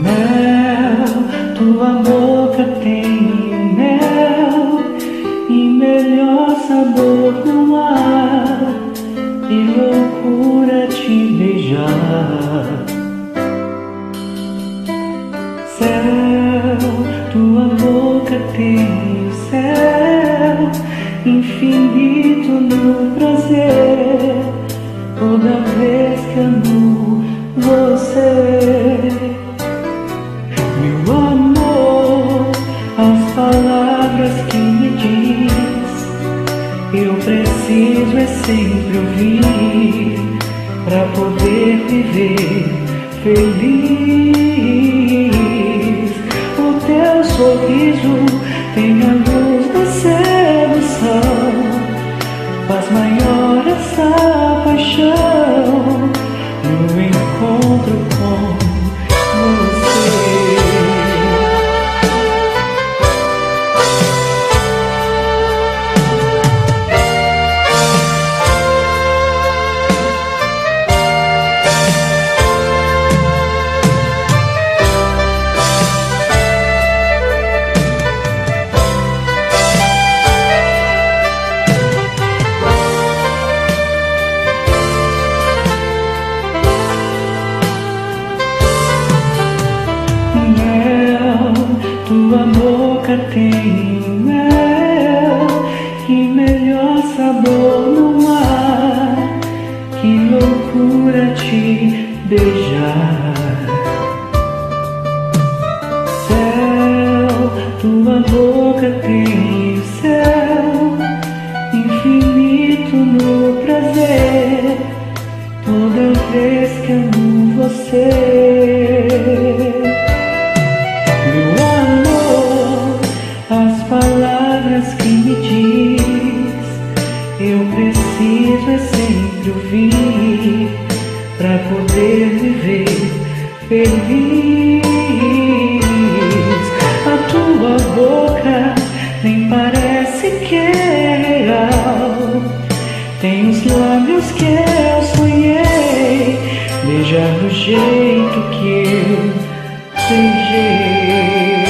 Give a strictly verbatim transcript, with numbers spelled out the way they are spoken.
Mel, tua boca tem mel e melhor sabor não há. Que loucura te beijar. Céu, tua boca tem céu infinito no prazer. Toda vez que amo você, meu amor, as palavras que me diz, eu preciso é sempre ouvir, pra poder viver feliz. O teu sorriso tem a luz da sedução, faz maior essa paixão no encontro com você. Tua boca tem mel e melhor sabor não há. Que loucura te beijar. Céu, tua boca tem céu infinito no prazer. Toda vez que amo você, palavras que me diz, eu preciso é sempre ouvir, pra poder viver feliz. A tua boca nem parece que é real, tem os lábios que eu sonhei, beijar do jeito que eu beijei.